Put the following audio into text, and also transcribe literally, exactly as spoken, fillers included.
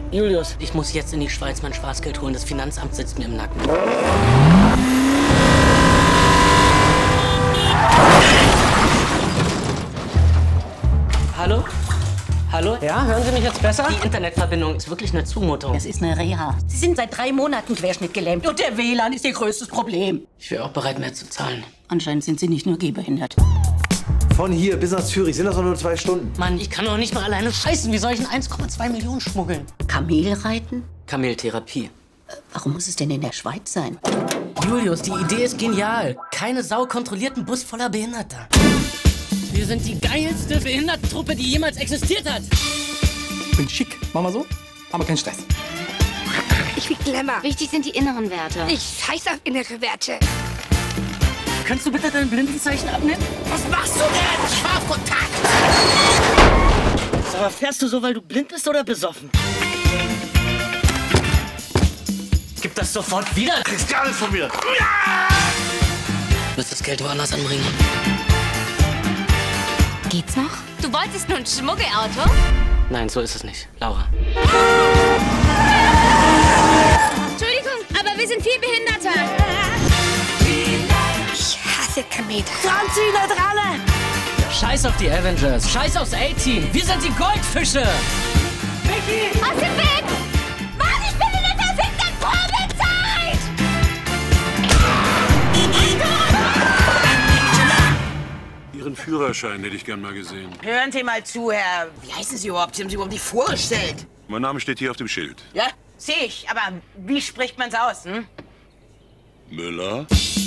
Julius, ich muss jetzt in die Schweiz mein Schwarzgeld holen. Das Finanzamt sitzt mir im Nacken. Hallo? Hallo? Ja, hören Sie mich jetzt besser? Die Internetverbindung ist wirklich eine Zumutung. Es ist eine Reha. Sie sind seit drei Monaten querschnittgelähmt und der W L A N ist Ihr größtes Problem. Ich wäre auch bereit, mehr zu zahlen. Anscheinend sind Sie nicht nur gehbehindert. Von hier bis nach Zürich sind das doch nur zwei Stunden. Mann, ich kann doch nicht mal alleine scheißen. Wie soll ich denn eins Komma zwei Millionen schmuggeln? Kamel reiten? Kameltherapie. Äh, warum muss es denn in der Schweiz sein? Julius, die Idee ist genial. Keine Sau kontrolliert einen Bus voller Behinderter. Wir sind die geilste Behindertentruppe, die jemals existiert hat. Ich bin schick, machen wir so, aber kein Stress. Ich will Glamour. Wichtig sind die inneren Werte. Ich scheiß auf innere Werte. Kannst du bitte dein Blindenzeichen abnehmen? Was machst du denn? Scharfkontakt! Aber fährst du so, weil du blind bist oder besoffen? Gib das sofort wieder! Du kriegst gar nichts von mir! Ja! Du musst das Geld woanders anbringen. Geht's noch? Du wolltest nur ein Schmuggelauto? Nein, so ist es nicht, Laura. Entschuldigung, aber wir sind viel behinderter. Ich hasse Kamete. Transneutrale! Scheiß auf die Avengers, scheiß aufs A-Team. Wir sind die Goldfische! Vicky! Aus dem Weg! Mann, ich bin in der verfickten Probezeit! Ihren Führerschein hätte ich gern mal gesehen. Hören Sie mal zu, Herr... Wie heißen Sie überhaupt? Sie haben sich überhaupt nicht vorgestellt. Mein Name steht hier auf dem Schild. Ja, sehe ich. Aber wie spricht man's aus, hm? Müller?